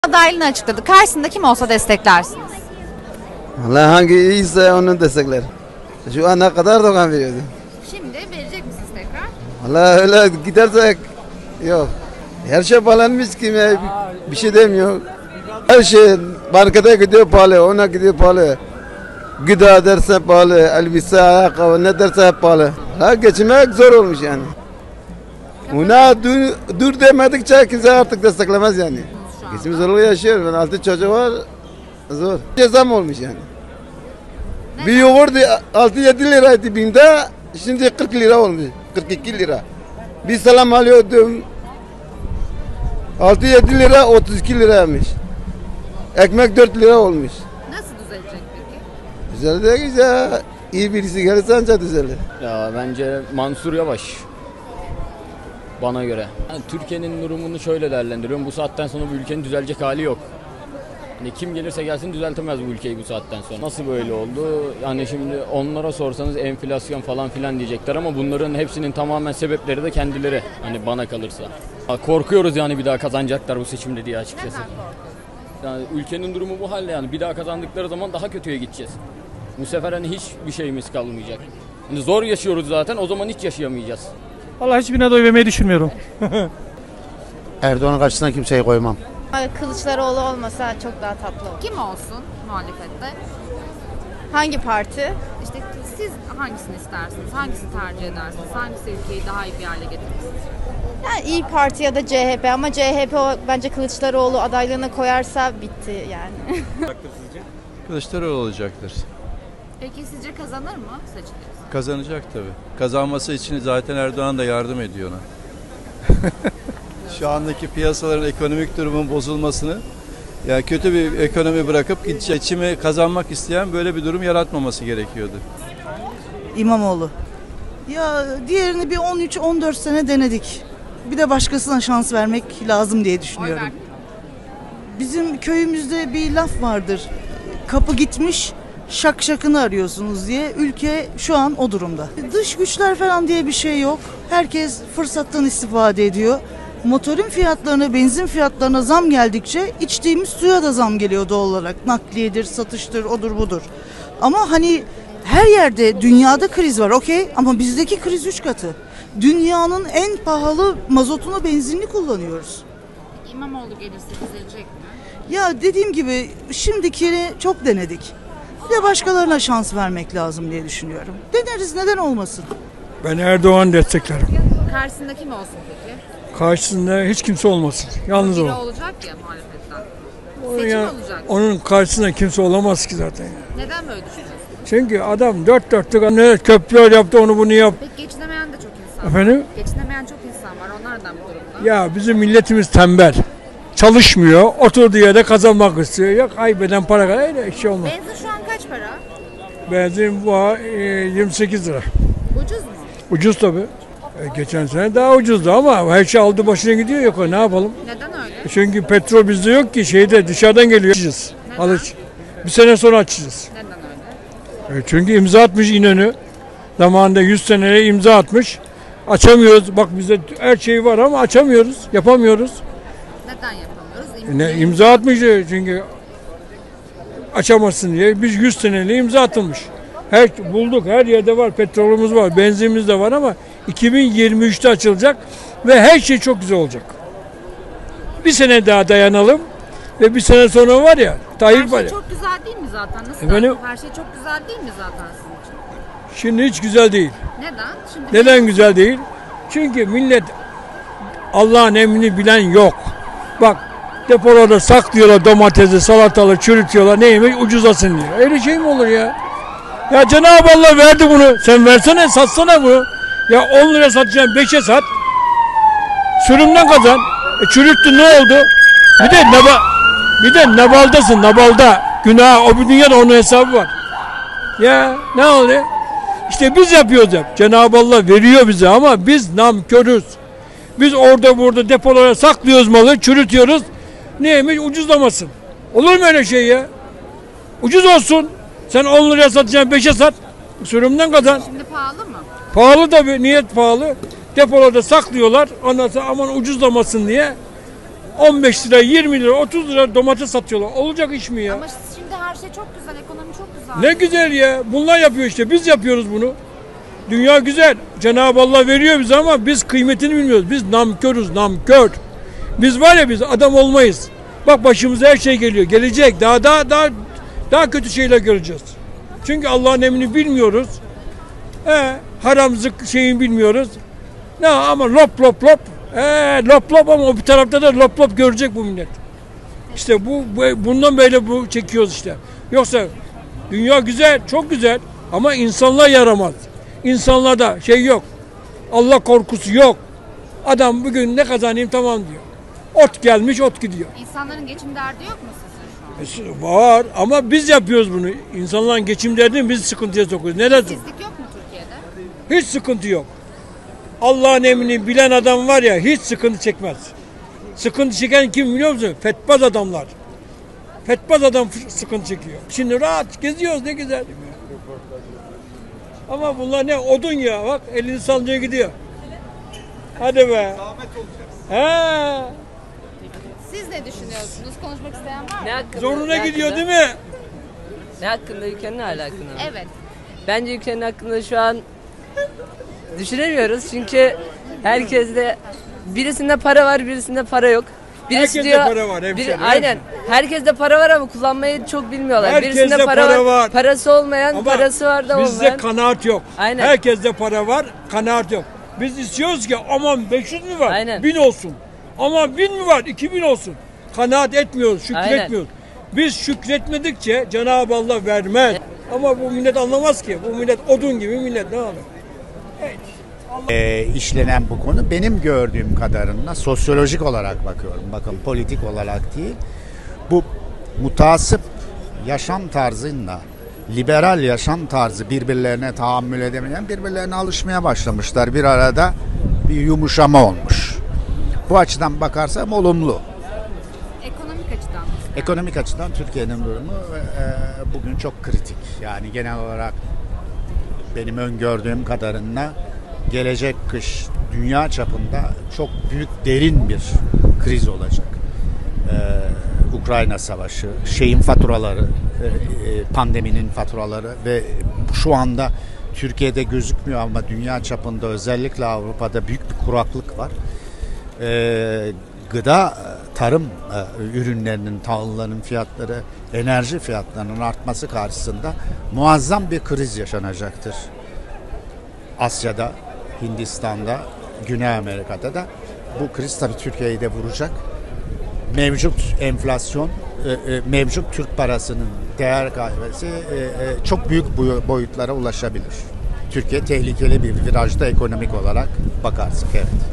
Adaylığını açıkladı. Karşısında kim olsa desteklersiniz. Vallahi hangi iyiyse onu destekler. Şu ana kadar da kan veriyordu. Şimdi verecek misiniz tekrar? Vallahi öyle gidersek yok. Her şey pahalanmış ki bir şey demiyor. Her şey markete gidiyor pahalı, ona gidiyor pahalı. Gıda derse pahalı, elbise, ayakkabı ne derse hep pahalı. Ha, geçinmek zor olmuş yani. Ona dur demedikçe kimse artık desteklemez yani. Geçim zorluğu yaşıyor. Ben 6 çocuğu var. Zor. Zam olmuş yani. Bir yoğurt 6-7 liraydı BİM'de. Şimdi 40 lira olmuş. 42 lira. Bir salam alıyordum. 6-7 lira 32 liraymış. Ekmek 4 lira olmuş. Nasıl düzelecek peki? Düzelecek ya. İyi birisi gelirse ancak düzelir. Ya bence Mansur Yavaş. Bana göre. Yani Türkiye'nin durumunu şöyle değerlendiriyorum. Bu saatten sonra bu ülkenin düzelecek hali yok. Yani kim gelirse gelsin düzeltemez bu ülkeyi bu saatten sonra. Nasıl böyle oldu? Yani şimdi onlara sorsanız enflasyon falan filan diyecekler ama bunların hepsinin tamamen sebepleri de kendileri. Hani bana kalırsa. Korkuyoruz yani bir daha kazanacaklar bu seçimde diye açıkçası. Yani ülkenin durumu bu halde yani. Bir daha kazandıkları zaman daha kötüye gideceğiz. Bu sefer hani hiçbir şeyimiz kalmayacak. Hani zor yaşıyoruz zaten, o zaman hiç yaşayamayacağız. Vallahi hiçbirine de oy vermeyi düşünmüyorum. Erdoğan'ın karşısına kimseyi koymam. Kılıçdaroğlu olmasa çok daha tatlı olur. Kim olsun muhalefette? Hangi parti? İşte siz hangisini istersiniz? Hangisini tercih edersiniz? Hangisi ülkeyi daha iyi bir hale getirir? Yani İYİ Parti ya da CHP ama CHP bence Kılıçdaroğlu adaylığına koyarsa bitti yani. Kılıçdaroğlu olacaktır. Peki sizce kazanır mı seçilirse? Kazanacak tabii. Kazanması için zaten Erdoğan da yardım ediyor ona. Şu andaki piyasaların ekonomik durumun bozulmasını, yani kötü bir ekonomi bırakıp seçimi kazanmak isteyen böyle bir durum yaratmaması gerekiyordu. İmamoğlu. Ya diğerini bir 13-14 sene denedik. Bir de başkasına şans vermek lazım diye düşünüyorum. Bizim köyümüzde bir laf vardır. Kapı gitmiş, şak şakını arıyorsunuz diye. Ülke şu an o durumda. Dış güçler falan diye bir şey yok. Herkes fırsattan istifade ediyor. Motorin fiyatlarına, benzin fiyatlarına zam geldikçe içtiğimiz suya da zam geliyor doğal olarak. Nakliyedir, satıştır, odur budur. Ama hani her yerde dünyada kriz var okey ama bizdeki kriz 3 katı. Dünyanın en pahalı mazotunu, benzinini kullanıyoruz. İmamoğlu gelirse düzelecek mi? Ya dediğim gibi şimdikini çok denedik. Bir de başkalarına şans vermek lazım diye düşünüyorum. Deneriz, neden olmasın? Ben Erdoğan desteklerim. Karşısında kim olsun peki? Karşısında hiç kimse olmasın. Yalnız Biri o. olacak ya muhalefetten. O Seçim ya, olacak. onun karşısında kimse olamaz ki zaten. Neden böyle düşünüyorsunuz? Çünkü adam dört dörtlük ne köprüler yaptı onu bunu yap. Peki geçinemeyen de çok insan var. Efendim? Geçinemeyen çok insan var. Onlar da bu durumda. Ya bizim milletimiz tembel. Çalışmıyor. Oturduğu yerde kazanmak istiyor. Ya kaybeden para kadar öyle şey olmaz. Benzin şu an kaç para? Benzin bu 28 lira. Ucuz mu? Ucuz tabii. Geçen sene daha ucuzdu ama her şey aldı başına gidiyor yok o ne yapalım? Neden öyle? Çünkü petrol bizde yok ki şeyde dışarıdan geliyor. Açacağız. Alış. Bir sene sonra açacağız. Neden öyle? Çünkü imza atmış İnönü. Zamanında 100 seneye imza atmış. Açamıyoruz. Bak bizde her şey var ama açamıyoruz. Yapamıyoruz. Neden yapamıyoruz? İmza atmış çünkü açamazsın diye. Biz 100 seneliğe imza atılmış. Bulduk her yerde var. Petrolümüz var. Benzinimiz de var ama 2023'te açılacak ve her şey çok güzel olacak. Bir sene daha dayanalım ve bir sene sonra var ya Tayyip var ya. Her şey çok güzel değil mi zaten? Nasıl? Efendim? Her şey çok güzel değil mi zaten sizin için? Şimdi hiç güzel değil. Neden? Şimdi Neden güzel değil? Çünkü millet Allah'ın emrini bilen yok. Bak depolarda saklıyorlar domatesi, salatalığı çürütüyorlar. Neymiş? Ucuzlasın diye. Öyle şey mi olur ya? Ya Cenab-ı Allah verdi bunu. Sen versene, satsana bunu. Ya 10 lira satacaksın, 5'e sat. Sürümden kazan. Çürüttün ne oldu? Bir de nabaldasın, nabalda. Günah, o bir dünyada onun hesabı var. Ya ne oluyor? İşte biz yapıyoruz hep. Cenab-ı Allah veriyor bize ama biz namkörüz. Biz orada burada depolara saklıyoruz malı, çürütüyoruz. Neymiş? Ucuzlamasın. Olur mu öyle şey ya? Ucuz olsun. Sen 10 liraya satacaksın, 5'e sat. Sürümden kazan. Şimdi pahalı mı? Pahalı tabii. Niyet pahalı. Depolarda saklıyorlar. Ondan sonra aman ucuzlamasın diye. 15 lira, 20 lira, 30 lira domates satıyorlar. Olacak iş mi ya? Ama şimdi her şey çok güzel, ekonomi çok güzel. Ne güzel ya. Bunlar yapıyor işte. Biz yapıyoruz bunu. Dünya güzel. Cenab-ı Allah veriyor bize ama biz kıymetini bilmiyoruz. Biz namkörüz, namkör. Biz var ya, biz adam olmayız. Bak başımıza her şey geliyor. Gelecek. Daha kötü şeyler göreceğiz. Çünkü Allah'ın emrini bilmiyoruz. Haram zık şeyini bilmiyoruz. Ne ama lop lop lop. Lop lop ama bir tarafta da lop lop görecek bu millet. İşte bundan böyle bu çekiyoruz işte. Yoksa dünya güzel, çok güzel ama insanlar yaramaz. İnsanlarda şey yok. Allah korkusu yok. Adam bugün ne kazanayım tamam diyor. Ot gelmiş, ot gidiyor. İnsanların geçim derdi yok mu sizce şu an? Var ama biz yapıyoruz bunu. İnsanların geçim derdini biz sıkıntıya sokuyoruz. Neden? İşsizlik yok mu Türkiye'de? Hiç sıkıntı yok. Allah'ın emrini bilen adam var ya, hiç sıkıntı çekmez. Sıkıntı çeken kim biliyor musun? Fetbaz adamlar. Fetbaz adam sıkıntı çekiyor. Şimdi rahat geziyoruz, ne güzel. Ama bunlar ne odun ya, bak elini sallıyor gidiyor. Hadi be. He. Siz ne düşünüyorsunuz? Konuşmak isteyen var mı? Ne hakkında? Zoruna ne gidiyor hakkında? değil mi? Ne hakkında? Ülkenin hala hakkında mı? Evet. Bence ülkenin hakkında şu an düşünemiyoruz çünkü herkeste birisinde para var, birisinde para yok. Birisi Herkeste diyor, para var hemşerim, aynen. Herkeste para var ama kullanmayı çok bilmiyorlar. Herkeste Birisinde para var. Parası olmayan, Ama parası var da bizde olmayan. kanaat yok. Aynen. Herkeste para var, kanaat yok. Biz istiyoruz ki aman 500 mü var? Aynen. 1000 olsun. Aman 1000 mi var? 2000 olsun. Kanaat etmiyoruz, şükretmiyoruz. Biz şükretmedikçe Cenab-ı Allah vermez. Ama bu millet anlamaz ki. Bu millet odun gibi millet, ne olur? İşlenen bu konu benim gördüğüm kadarıyla sosyolojik olarak bakıyorum. Bakın politik olarak değil. Bu mutasip yaşam tarzıyla liberal yaşam tarzı birbirlerine tahammül edemeyen, birbirlerine alışmaya başlamışlar. Bir arada bir yumuşama olmuş. Bu açıdan bakarsam olumlu. Ekonomik açıdan. Ekonomik açıdan Türkiye'nin durumu bugün çok kritik. Yani genel olarak benim öngördüğüm kadarıyla gelecek kış dünya çapında çok büyük, derin bir kriz olacak. Ukrayna Savaşı, şeyin faturaları, pandeminin faturaları ve şu anda Türkiye'de gözükmüyor ama dünya çapında özellikle Avrupa'da büyük bir kuraklık var. Gıda, tarım ürünlerinin, tahılların fiyatları, enerji fiyatlarının artması karşısında muazzam bir kriz yaşanacaktır. Asya'da, Hindistan'da, Güney Amerika'da da bu kriz tabii Türkiye'yi de vuracak. Mevcut enflasyon, mevcut Türk parasının değer kaybesi çok büyük boyutlara ulaşabilir. Türkiye tehlikeli bir virajda ekonomik olarak bakarsak, evet.